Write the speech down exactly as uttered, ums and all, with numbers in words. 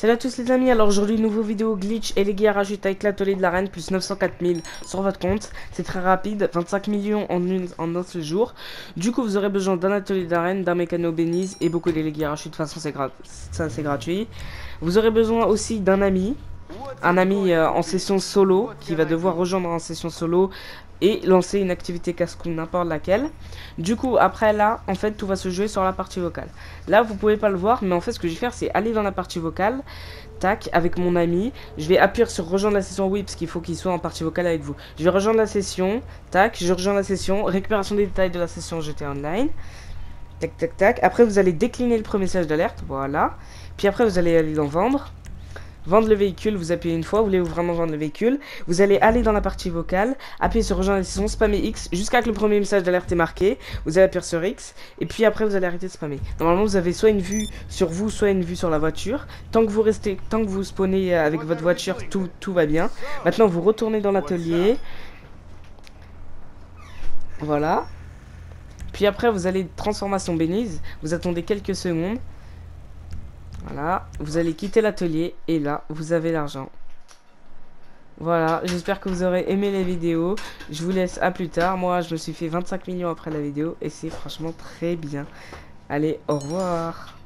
Salut à tous les amis, alors aujourd'hui nouveau vidéo glitch et les guerres rachètent avec l'atelier de l'arène plus neuf cent quatre mille sur votre compte. C'est très rapide, vingt-cinq millions en, une, en un seul jour. Du coup vous aurez besoin d'un atelier de l'arène, d'un mécano bénise et beaucoup d'élégués rachètent. De toute façon c'est gra gratuit. Vous aurez besoin aussi d'un ami. Un ami euh, en session solo qui va devoir rejoindre en session solo et lancer une activité casse-cou n'importe laquelle. Du coup après là en fait tout va se jouer sur la partie vocale. Là vous pouvez pas le voir mais en fait ce que je vais faire c'est aller dans la partie vocale, tac, avec mon ami. Je vais appuyer sur rejoindre la session oui parce qu'il faut qu'il soit en partie vocale avec vous. Je vais rejoindre la session, tac, je rejoins la session, récupération des détails de la session G T A Online. Tac tac tac, après vous allez décliner le premier message d'alerte, voilà. Puis après vous allez aller dans vendre. Vendre le véhicule, vous appuyez une fois, vous voulez vraiment vendre le véhicule. Vous allez aller dans la partie vocale, appuyer sur rejoindre la session, spammer X jusqu'à ce que le premier message d'alerte est marqué. Vous allez appuyer sur X et puis après vous allez arrêter de spammer. Normalement vous avez soit une vue sur vous, soit une vue sur la voiture. Tant que vous restez, tant que vous spawnez avec votre voiture, tout, tout va bien. Maintenant vous retournez dans l'atelier. Voilà. Puis après vous allez transformation bénise. Vous attendez quelques secondes. Voilà, vous allez quitter l'atelier et là, vous avez l'argent. Voilà, j'espère que vous aurez aimé les vidéos. Je vous laisse à plus tard. Moi, je me suis fait vingt-cinq millions après la vidéo et c'est franchement très bien. Allez, au revoir.